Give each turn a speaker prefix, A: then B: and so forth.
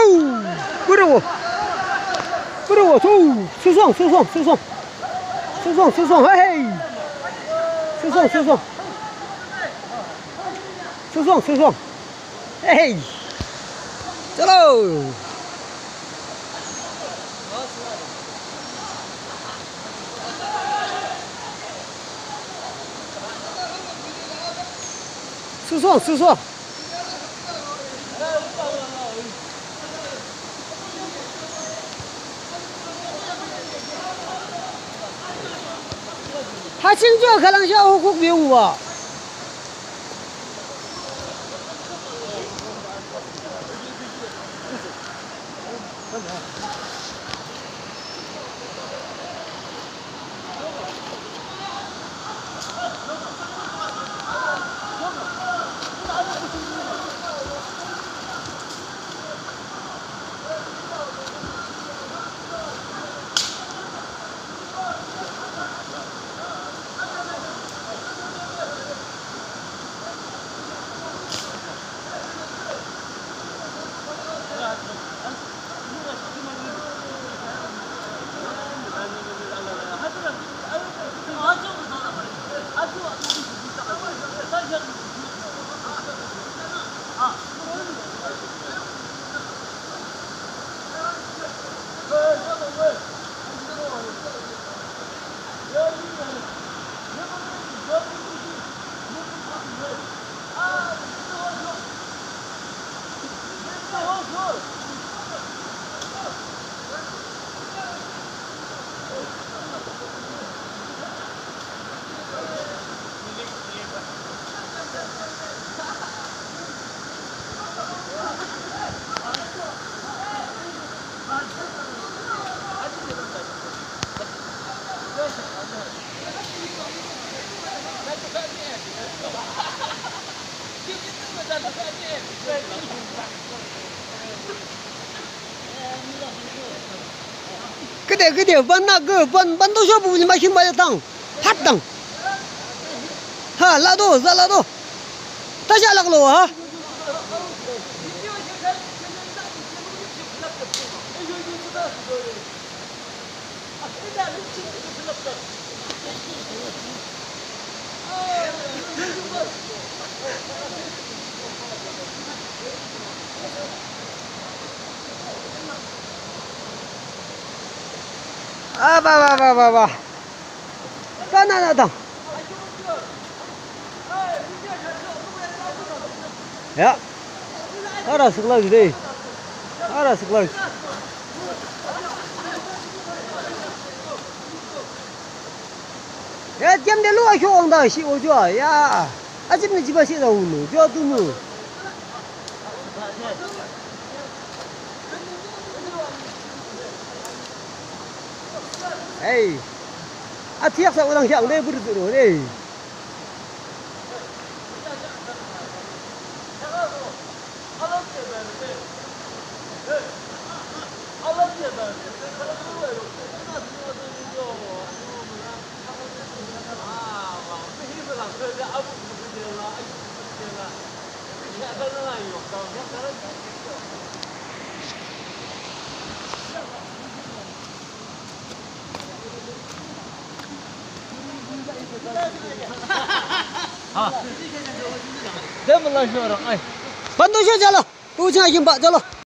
A: 不是我，走，收送，嘿嘿，收送，嘿嘿，走喽。收送。他现在可能小虎比我。Gede, ban tu siapa punya macam banyak tang, patang. Ha, lado. Tak jalan keluar ha. Bah. Kan ada. Ya. Ada sekelas deh. Ya, jam dia luar syurang dah si ojo ya. Asyik ni jiba si dah ulu. Jual tu nu. Hey, atiak sa orang siang deh berdua deh. Dia malah orang. Bantu saya jalan. Tu jangan jumpa jalan.